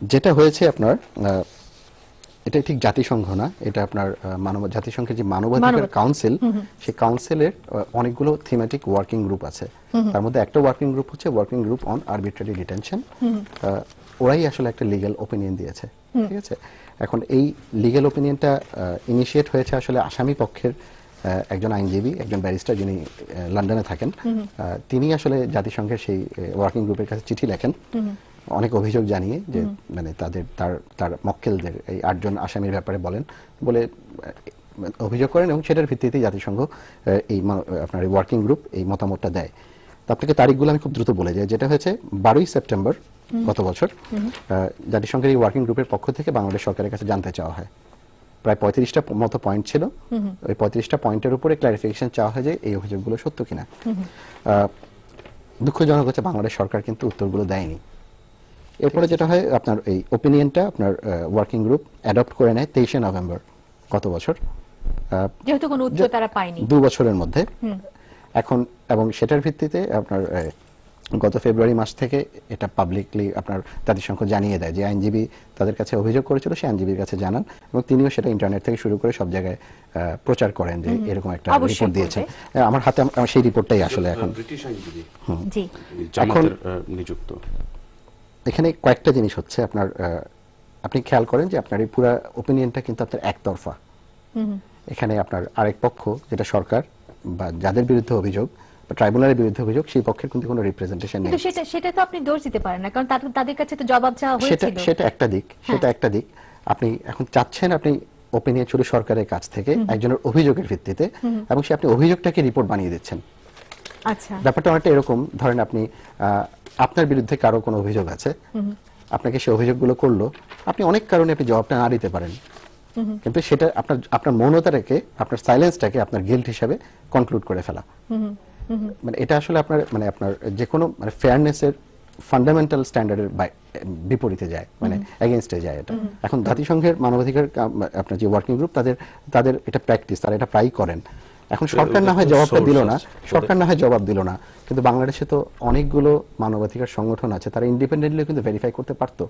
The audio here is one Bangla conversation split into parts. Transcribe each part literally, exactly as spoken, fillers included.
যেটা হয়েছে আপনার এটা ঠিক জাতিসংঘ না, এটা আপনার মানব জাতিসংঘের যে মানবাধিকার কাউন্সিল, সেই কাউন্সিলের অনেকগুলো থিমেটিক ওয়ার্কিং গ্রুপ আছে। তার মধ্যে একটা ওয়ার্কিং গ্রুপ হচ্ছে working group on arbitrary detention. ওরাই আসলে একটা লিগ্যাল ওপিনিয়ন দিয়েছে, ঠিক আছে। এখন এই লিগ্যাল ওপিনিয়নটা ইনিশিয়েট হয়েছে আসলে আসামি পক্ষের একজন আইনজীবী, একজন ব্যারিস্টার যিনি লন্ডনে থাকেন। তিনি আসলে জাতিসংঘের সেই ওয়ার্কিং গ্রুপের কাছে চিঠি লেখেন অনেক অভিযোগ জানিয়ে, যে মানে তাদের তার তার মক্কেলদের এই আটজন আসামির ব্যাপারে বলেন বলে অভিযোগ করেন, এবং সেটার ভিত্তিতে জাতিসংঘ এই আপনার ওয়ার্কিং গ্রুপ এই মতামতটা দেয়। তো আপনাকে তারিখগুলো আমি খুব দ্রুত বলে যাই। যেটা হয়েছে বারোই সেপ্টেম্বর গত বছর, জাতিসংঘের এই ওয়ার্কিং গ্রুপের পক্ষ থেকে বাংলাদেশ সরকারের কাছে জানতে চাওয়া হয়। প্রায় পঁয়ত্রিশটা মতো পয়েন্ট ছিল। ওই পঁয়ত্রিশটা পয়েন্টের উপরে ক্লারিফিকেশন চাওয়া হয় যে এই অভিযোগগুলো সত্য কিনা। দুঃখজনক হচ্ছে বাংলাদেশ সরকার কিন্তু উত্তরগুলো দেয়নি। এরপরে যেটা হয়, আপনার এই ওপিনিয়নটা আপনার ওয়ার্কিং গ্রুপ অ্যাডপ্ট করে নেয় তেইশে নভেম্বর গত বছর, যেহেতু কোনো উত্তর তারা পায়নি দু বছরের মধ্যে। এখন এবং সেটার ভিত্তিতে আপনার গত ফেব্রুয়ারি মাস থেকে এটা পাবলিকলি আপনার জাতিসংঘ জানিয়ে দেয় যে আইনজীবী তাদের কাছে অভিযোগ করেছিল, সে আইনজীবীর কাছে জানান, এবং তিনিও সেটা ইন্টারনেট থেকে শুরু করে সব জায়গায় প্রচার করেন যে এরকম একটা রিপোর্ট দিয়েছে। আমার হাতে সেই রিপোর্টটাই আসলে এখন ব্রিটিশ আইনজীবী এখন নিযুক্ত। এখানে কয়েকটা জিনিস হচ্ছে আপনার, আপনি খেয়াল করেন যে আপনার এই পুরো ওপিনিয়নটা কিন্তু আপনার একতরফা। এখানে আপনার আরেক পক্ষ, যেটা সরকার বা যাদের বিরুদ্ধে অভিযোগ বা ট্রাইব্যুনালের বিরুদ্ধে অভিযোগ, সেই পক্ষের কিন্তু কোনো রিপ্রেজেন্টেশন নেই। কিন্তু সেটা সেটা তো আপনি দোষ দিতে পারেন না, কারণ তাদের কাছে তো জবাব চাওয়া হয়েছিল। সেটা সেটা একটা দিক, সেটা একটা দিক। আপনি এখন চাচ্ছেন আপনি ওপিনিয়ন শুরু সরকারের কাছ থেকে একজনের অভিযোগের ভিত্তিতে, এবং সে আপনি অভিযোগটাকে রিপোর্ট বানিয়ে দিচ্ছেন। আচ্ছা, ব্যাপারটা অনেকটা এরকম, ধরেন আপনি আপনার বিরুদ্ধে কারো কোনো অভিযোগ আছে, আপনাকে সে অভিযোগগুলো করলো, আপনি অনেক কারণে আপনি জবাবটা না দিতে পারেন, কিন্তু সেটা আপনার আপনার মৌনতাটাকে, আপনার সাইলেন্সটাকে আপনার গিল্ট হিসেবে কনক্লুড করে ফেলা। মানে এটা আসলে আপনার মানে আপনার যে কোনো মানে ফেয়ারনেসের ফান্ডামেন্টাল স্ট্যান্ডার্ডের বিপরীতে যায়, মানে এগেইনস্টে যায় এটা। এখন জাতিসংঘের মানবাধিকার আপনার যে ওয়ার্কিং গ্রুপ, তাদের তাদের এটা প্র্যাকটিস, তারা এটা প্রায়ই করেন। এখন সরকার না হয় জবাবটা দিল না, সরকার না হয় জবাব দিল না, কিন্তু বাংলাদেশে তো অনেকগুলো মানবাধিকার সংগঠন আছে, তারা ইন্ডিপেন্ডেন্টলি কিন্তু ভেরিফাই করতে পারতো।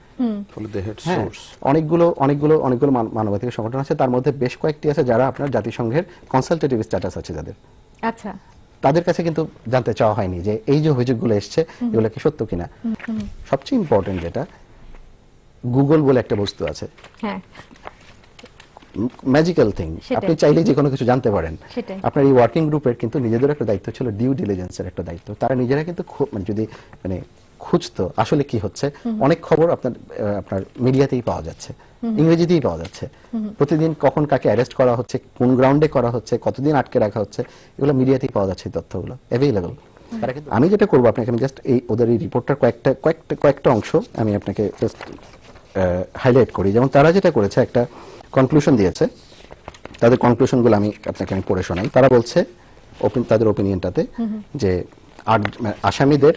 অনেকগুলো অনেকগুলো অনেকগুলো মানবাধিকার সংগঠন আছে, তার মধ্যে বেশ কয়েকটি আছে যারা আপনার জাতিসংঘের কনসালটেটিভ স্ট্যাটাস আছে যাদের। আচ্ছা, তাদের কাছে কিন্তু জানতে চাওয়া হয়নি যে এই যে অভিযোগগুলো এসছে এগুলো কি সত্য কিনা। সবচেয়ে ইম্পর্টেন্ট যেটা, গুগল বলে একটা বস্তু আছে, হ্যাঁ, ম্যাজিক্যাল থিং, আপনি চাইলে যে কোনো কিছু জানতে পারেন। আপনার এই ওয়ার্কিং গ্রুপের কিন্তু নিজেদের একটা দায়িত্ব ছিল, ডিউ ডিলিজেন্সের একটা দায়িত্ব। তারা নিজেরা কিন্তু যদি মানে খুঁজতো আসলে কি হচ্ছে, অনেক খবর আপনার আপনার মিডিয়াতেই পাওয়া যাচ্ছে, ইংরেজিতেই পাওয়া যাচ্ছে। প্রতিদিন কখন কাকে অ্যারেস্ট করা হচ্ছে, কোন গ্রাউন্ডে করা হচ্ছে, কতদিন আটকে রাখা হচ্ছে, এগুলো মিডিয়াতেই পাওয়া যাচ্ছে, তথ্যগুলো অ্যাভেইলেবল। আমি যেটা করবো, আপনাকে আমি জাস্ট এই ওদের এই রিপোর্টটার কয়েকটা কয়েকটা কয়েকটা অংশ আমি আপনাকে জাস্ট হাইলাইট করি। যেমন তারা যেটা করেছে, একটা কনক্লুশন দিয়েছে, তাদের কনক্লুশনগুলো আমি আপনাকে আমি পড়ে শোনাই। তারা বলছে তাদের ওপিনিয়নটাতে যে আসামিদের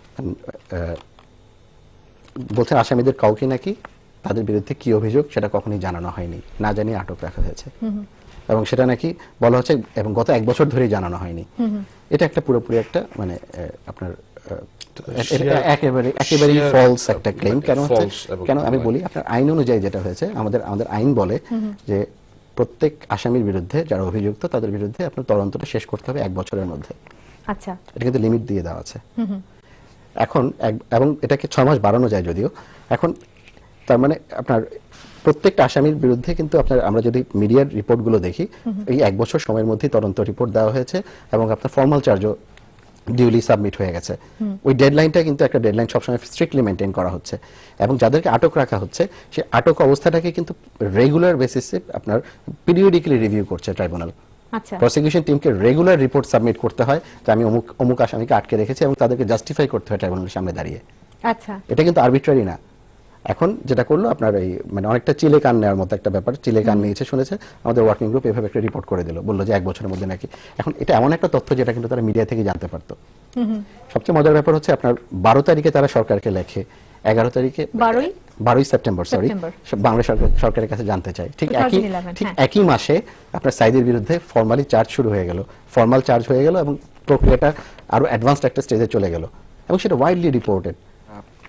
বলছে আসামিদের কাউকে নাকি তাদের বিরুদ্ধে কি অভিযোগ সেটা কখনোই জানানো হয়নি, না জানিয়ে আটক রাখা হয়েছে, এবং সেটা নাকি বলা হচ্ছে এবং গত এক বছর ধরেই জানানো হয়নি। এটা একটা পুরোপুরি একটা মানে আপনার একেবারে একেবারেই ফলস একটা ক্লেম। কেন হচ্ছে, কেন আমি বলি, আপনার আইন অনুযায়ী যেটা হয়েছে, আমাদের আমাদের আইন বলে যে প্রত্যেক আসামির বিরুদ্ধে যারা অভিযুক্ত তাদের বিরুদ্ধে আপনার তদন্তটা শেষ করতে হবে এক বছরের মধ্যে। আচ্ছা, এটা কিন্তু লিমিট দিয়ে দেওয়া আছে এখন, এবং এটাকে ছয় মাস বাড়ানো যায় যদিও। এখন তার মানে আপনার প্রত্যেকটা আসামির বিরুদ্ধে কিন্তু আপনার আমরা যদি মিডিয়ার রিপোর্টগুলো দেখি, এই এক বছর সময়ের মধ্যে তদন্ত রিপোর্ট দেওয়া হয়েছে, এবং আপনার ফর্মাল চার্জও ডিউলি সাবমিট হয়ে গেছে। ওই ডেডলাইনটা কিন্তু একটা ডেডলাইন সবসময় স্ট্রিক্টলি মেনটেন করা হচ্ছে, এবং যাদেরকে আটক রাখা হচ্ছে সেই আটক অবস্থাটাকে কিন্তু রেগুলার বেসিসে আপনার পিরিয়ডিক্যালি রিভিউ করছে ট্রাইব্যুনাল। প্রসিকিউশন টিমকে রেগুলার রিপোর্ট সাবমিট করতে হয় যে আমি অমুক অমুক আসামিকে আটকে রেখেছি, এবং তাদেরকে জাস্টিফাই করতে হয় ট্রাইব্যুনালের সামনে দাঁড়িয়ে। আচ্ছা, এটা কিন্তু আরবিট্রারি না। এখন যেটা করলো আপনার এই মানে অনেকটা চিলে কান নেওয়ার মতো একটা ব্যাপার, চিলে কান নিয়েছে শুনেছে, আমাদের ওয়ার্কিং গ্রুপ এভাবে একটা রিপোর্ট করে দিল, বললো যে এক বছরের মধ্যে নাকি। এখন এটা এমন একটা তথ্য যেটা কিন্তু তারা মিডিয়া থেকে জানতে পারতো। সবচেয়ে মজার ব্যাপার হচ্ছে আপনার বারো তারিখে তারা সরকারকে লেখে, এগারো তারিখে বারোই সেপ্টেম্বর সরি বাংলাদেশ সরকারের কাছে জানতে চায়। ঠিক একই ঠিক একই মাসে আপনার সাইদের বিরুদ্ধে ফর্মালি চার্জ শুরু হয়ে গেল, ফর্মাল চার্জ হয়ে গেল, এবং প্রক্রিয়াটা আরো অ্যাডভান্সড একটা স্টেজে চলে গেল, এবং সেটা ওয়াইডলি রিপোর্টেড।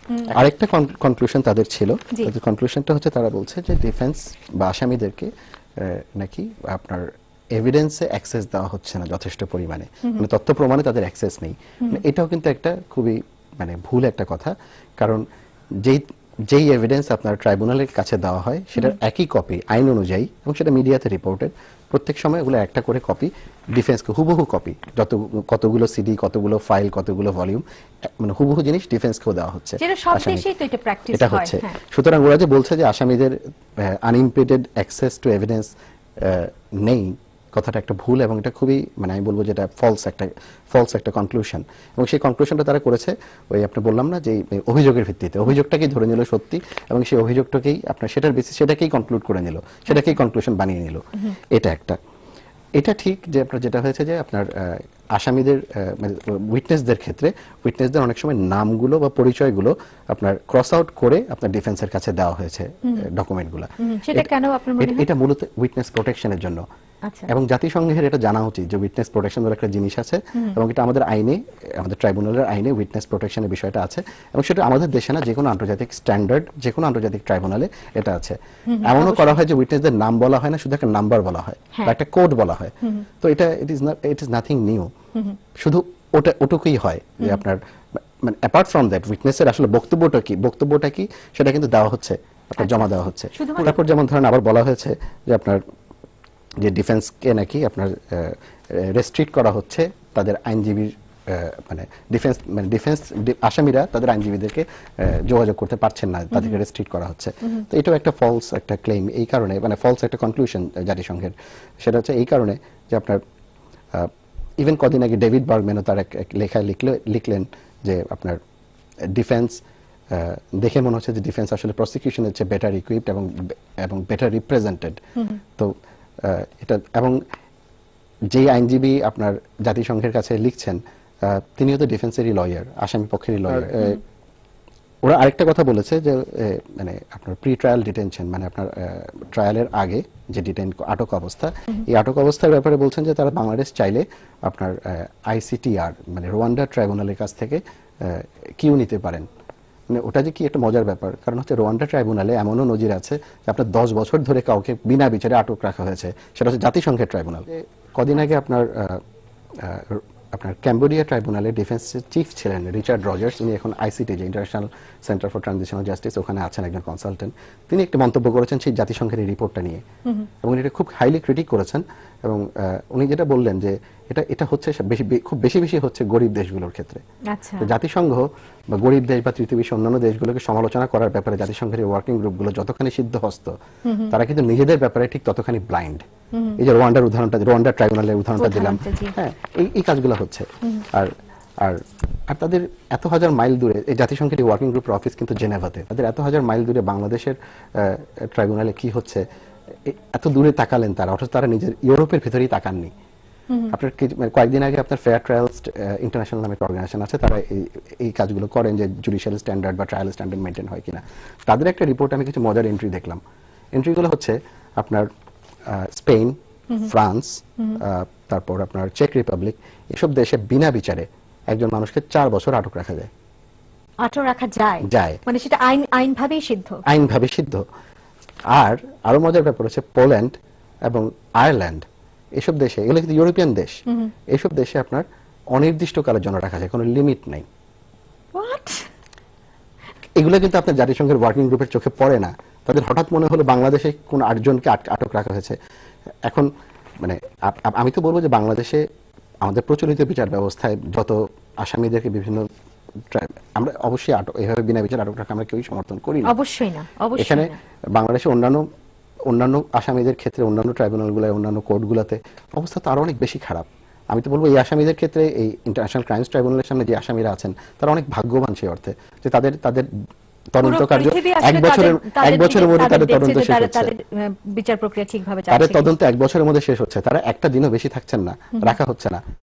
আরেকটা কনক্লুশন তাদের ছিল, তাদের কনক্লুশনটা হচ্ছে তারা বলছে যে ডিফেন্স বা আসামিদেরকে নাকি আপনার এভিডেন্সে অ্যাক্সেস দেওয়া হচ্ছে না যথেষ্ট পরিমাণে, মানে তথ্য প্রমাণে তাদের অ্যাক্সেস নেই। এটাও কিন্তু একটা খুবই মানে ভুল একটা কথা, কারণ যেই যেই এভিডেন্স আপনার ট্রাইব্যুনালের কাছে দেওয়া হয় সেটার একই কপি আইন অনুযায়ী, এবং সেটা মিডিয়াতে রিপোর্টেড, প্রত্যেক সময় ওগুলো একটা করে কপি ডিফেন্সকে হুবহু কপি, যত কতগুলো সিডি, কতগুলো ফাইল, কতগুলো ভলিউম, মানে হুবহু জিনিস ডিফেন্সকেও দেওয়া হচ্ছে। এটা হচ্ছে, সুতরাং ওরা যে বলছে যে আসামিদের আনইমপেডেড অ্যাক্সেস টু এভিডেন্স নেই, কথাটা একটা ভুল, এবং এটা খুবই মানে আমি বলবো যেটা ফলস একটা ফলস একটা কনক্লুশন। এবং সেই কনক্লুশনটা তারা করেছে ওই আপনি বললাম না যে অভিযোগের ভিত্তিতে, অভিযোগটাকেই ধরে নিল সত্যি, এবং সেই অভিযোগটাকেই আপনার সেটার বেসিস সেটাকেই কনক্লুড করে নিল, সেটাকেই কনক্লুশন বানিয়ে নিল। এটা একটা, এটা ঠিক যে আপনার যেটা হয়েছে যে আপনার আসামিদের মানে উইটনেসদের ক্ষেত্রে উইটনেসদের অনেক সময় নামগুলো বা পরিচয়গুলো আপনার ক্রস আউট করে আপনার ডিফেন্সের কাছে দেওয়া হয়েছে ডকুমেন্টগুলো। সেটা কেন আপনার মনে হয়? এটা মূলত উইটনেস প্রোটেকশনের জন্য, এবং জাতিসংঘের এটা জানা উচিত যে উইটনেস প্রোটেকশন বলে একটা জিনিস আছে, এবং এটা আমাদের আইনে, আমাদের ট্রাইব্যুনালের আইনে উইটনেস প্রোটেকশনের বিষয়টা আছে, এবং সেটা আমাদের দেশে না, যে কোনো আন্তর্জাতিক স্ট্যান্ডার্ড, যে কোনো আন্তর্জাতিক ট্রাইব্যুনালে এটা আছে। এমনও করা হয় যে উইটনেসদের নাম বলা হয় না, শুধু একটা নাম্বার বলা হয় বা একটা কোড বলা হয়। তো এটা it is not it is nothing new, শুধু ওটা ওটুকুই হয় যে আপনার মানে অ্যাপার্ট ফ্রম দ্যাট উইটনেসের আসলে বক্তব্যটা কি, বক্তব্যটা কি সেটা কিন্তু দেওয়া হচ্ছে, আপনার জমা দেওয়া হচ্ছে। তারপর যেমন ধরেন আবার বলা হয়েছে যে আপনার যে ডিফেন্সকে নাকি আপনার রেস্ট্রিক্ট করা হচ্ছে তাদের আইনজীবীর মানে ডিফেন্স মানে ডিফেন্স আসামিরা তাদের আইনজীবীদেরকে যোগাযোগ করতে পারছেন না, তাদেরকে রেস্ট্রিক্ট করা হচ্ছে। তো এটাও একটা ফলস একটা ক্লেম, এই কারণে মানে ফলস একটা কনক্লুশন জাতিসংঘের। সেটা হচ্ছে এই কারণে যে আপনার ইভেন কদিন আগে ডেভিড বার্গম্যানও তার এক লেখায় লিখলে লিখলেন যে আপনার ডিফেন্স দেখে মনে হচ্ছে যে ডিফেন্স আসলে প্রসিকিউশনের চেয়ে বেটার ইকুইপড এবং এবং বেটার রিপ্রেজেন্টেড। তো এটা, এবং যেই আইনজীবী আপনার জাতিসংঘের কাছে লিখছেন তিনিও তো ডিফেন্সেরই লয়ার, আসামি পক্ষেরই লয়ার। ওরা আরেকটা কথা বলেছে যে মানে আপনার প্রি ট্রায়াল ডিটেনশন, মানে আপনার ট্রায়ালের আগে যে ডিটেন আটক অবস্থা, এই আটক অবস্থার ব্যাপারে বলছেন যে তারা বাংলাদেশ চাইলে আপনার আইসিটিআর মানে রোয়ান্ডা ট্রাইব্যুনালের কাছ থেকে কিউ নিতে পারেন। মানে ওটা যে কি একটা মজার ব্যাপার, কারণ হচ্ছে রোয়ান্ডা ট্রাইব্যুনালে এমনও নজির আছে যে আপনার দশ বছর ধরে কাউকে বিনা বিচারে আটক রাখা হয়েছে, সেটা হচ্ছে জাতিসংঘের ট্রাইব্যুনাল। কদিন আগে আপনার আপনার ক্যাম্বোডিয়া ট্রাইব্যুনালে ডিফেন্সের চিফ ছিলেন রিচার্ড রজার্স, উনি এখন আইসিটি যে international centre for transitional justice, ওখানে আছেন একজন কনসালটেন্ট। তিনি একটি মন্তব্য করেছেন সেই জাতিসংঘের এই রিপোর্টটা নিয়ে, এবং এটা খুব হাইলি ক্রিটিক করেছেন। এবং উনি যেটা বললেন যে এটা এটা হচ্ছে বেশি খুব বেশি বেশি হচ্ছে গরিব দেশগুলোর ক্ষেত্রে। জাতিসংঘ বা গরিব দেশ বা তৃতীয় বিশ্ব অন্যান্য দেশগুলোকে সমালোচনা করার ব্যাপারে জাতিসংঘের এই ওয়ার্কিং গ্রুপগুলো যতখানি সিদ্ধহস্ত, তারা কিন্তু নিজেদের ব্যাপারে ঠিক ততখানি ব্লাইন্ড। এই যে রোয়ান্ডার উদাহরণটা, রোয়ান্ডা ট্রাইব্যুনালের উদাহরণটা দিলাম, হ্যাঁ, এই এই কাজগুলো হচ্ছে। আর আর আর তাদের এত হাজার মাইল দূরে এই জাতিসংঘের এই ওয়ার্কিং গ্রুপের অফিস কিন্তু জেনেভাতে, তাদের এত হাজার মাইল দূরে বাংলাদেশের ট্রাইব্যুনালে কি হচ্ছে এত দূরে তাকালেন তারা, অথচ তারা নিজের ইউরোপের ভিতরেই তাকাননি। আপনার কয়েকদিন আগে আপনার ফেয়ার ট্রায়ালস ইন্টারন্যাশনাল নামে একটা অর্গানাইজেশন আছে, তারা এই কাজগুলো করেন যে জুডিশিয়াল স্ট্যান্ডার্ড বা ট্রায়াল স্ট্যান্ডার্ড মেনটেন হয় কিনা। তাদের একটা রিপোর্ট আমি কিছু মজার এন্ট্রি দেখলাম। এন্ট্রিগুলো হচ্ছে আপনার স্পেন, ফ্রান্স, তারপর আপনার চেক রিপাবলিক, এসব দেশে বিনা বিচারে একজন মানুষকে চার বছর আটক রাখা যায়। আটক রাখা যায় যায় মানে সেটা আইন আইনভাবেই সিদ্ধ, আইনভাবে সিদ্ধ। আর আরো মজার ব্যাপার হচ্ছে পোল্যান্ড এবং আয়ারল্যান্ড, এসব দেশে, এগুলো কিন্তু ইউরোপিয়ান দেশ, এসব দেশে আপনার অনির্দিষ্ট কালের জন্য রাখা যায়, কোনো লিমিট নাই। এগুলো কিন্তু আপনার জাতিসংঘের ওয়ার্কিং গ্রুপের চোখে পড়ে না। তাদের হঠাৎ মনে হলো বাংলাদেশে কোন আটজনকে আটক রাখা হয়েছে। এখন মানে আমি তো বলবো যে বাংলাদেশে আমাদের প্রচলিত বিচার ব্যবস্থায় যত আসামিদেরকে বিভিন্ন, আমরা অবশ্যই আটক এইভাবে বিনা বিচার আটক রাখা আমরা কেউই সমর্থন করি না, অবশ্যই না। এখানে বাংলাদেশে অন্যান্য অন্যান্য আসামিদের ক্ষেত্রে অন্যান্য ট্রাইব্যুনালগুলোয় অন্যান্য কোর্টগুলোতে অবস্থা তো আরো অনেক বেশি খারাপ। আমি তো বলবো এই আসামিদের ক্ষেত্রে এই ইন্টারন্যাশনাল ক্রাইমস ট্রাইব্যুনালের সামনে যে আসামিরা আছেন তারা অনেক ভাগ্যবান সেই অর্থে যে তাদের তাদের তদন্ত কার্য এক বছরের এক বছরের মধ্যে তাদের তদন্ত শেষ হচ্ছে, বিচার প্রক্রিয়া ঠিকভাবে তাদের তদন্ত এক বছরের মধ্যে শেষ হচ্ছে, তারা একটা দিনও বেশি থাকছেন না, রাখা হচ্ছে না।